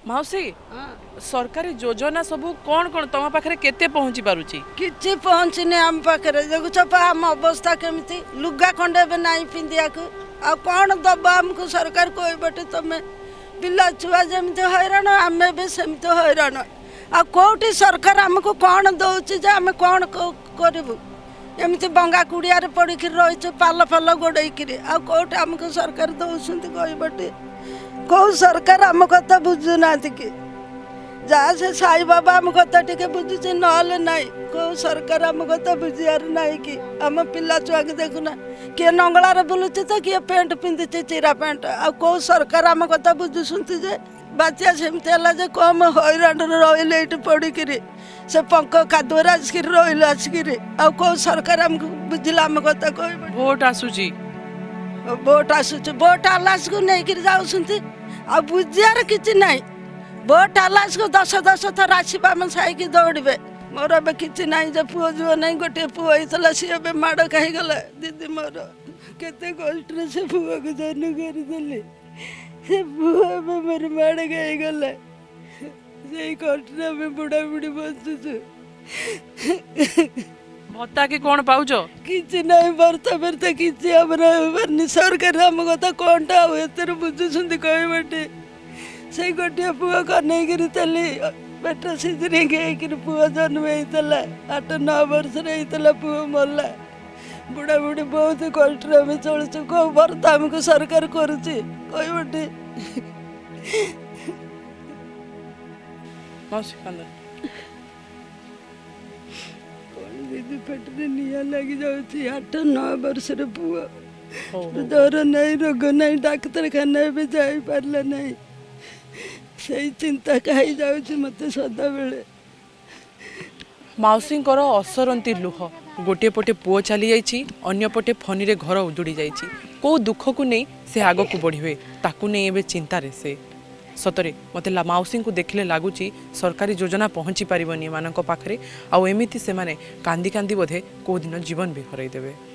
माउसी सरकारी योजना सब कौन कौन तुम पाखे केते पहुँची पारुची किसी पहुँचनी आम पाखे देखुच आम अवस्था केमी लुगा खंडे भी ना पिंधिया आ कौन दब आमको सरकार कहबटे तुम पिला छुआ जमी हैरान आम भी सेमती हैरान आ कौटी सरकार आमको कौन दौर आम कौन करूँ एमती बंगा कुड़िया पड़ी रही पाल फाल गोड़े आ कौटे आमको सरकार दौरान कहबटे कौ सरकार आम कथा बुझुना कि जहाँ से साई बाबा आम कथा टे बुझुचे ना ना कौ सरकार आम कथा बुझार ना कि आम पिला छुआ के देखुना किए नंगलार बुलुचे तो किए पेंट पिंधुचे चिरा पेंट आ कौ सरकार आम कथा बुझुंट जे बात्या सेमती है कम हैरान रही ये पड़िकी से पंख कादुअर आसिक रही आसिक कौ सरकार आमको बुझला आम कथा कह भोट आसूची भोट आसूच भोट आलास को नहीं कर जाऊँ आ बुझार कि ना भोट आलास को 10 थर आसवा साइक दौड़े मोर ए कि ना जो पुओ जो नहीं गोटे पुओ होता सी ए माड़ खाईगला दीदी मोर केते कष्ट से पुओ को जन्म करदेली से पुओ मोर माड़ खाईगला से कष्ट में बुढ़ा बुढ़ी बचुचु भत्ता के कौन पाउछ कि ना बर्ता बर्ता कि सरकार आम कथा कौन टा एतर बुझुंट कहबटे से गोटे पुओ कनेक तली पेट सीधे गई पुओ जन्म होता 8-9 वर्ष होता पुओ मरला बुढ़ा बुढ़ी बहुत कष्ट में चलुचु कौ बर्ता आमको सरकार करुचे कहबटे दीदी पेटे निया लगी जाऊँगी 8-9 वर्ष पुओ डर नहीं रोग नहीं डाक्तरखाना भी जाई पारला नहीं से चिंता कही जाऊँ मत सदा बेले माउसी असरंती लुह गोटे पटे पुओ चली जाइए अन्य पटे फनी रे घर उजुड़ी जाइए कौ दुख को नहीं से आग को बढ़े ताकू नहीं एवं चिंतार से सतरे मत माउसी को देखले लगुच सरकारी योजना पहुँची पारनी एम पाखे आउ एमती से कांदी कांदी बोधे कौ दिन जीवन भी हरईदेवे।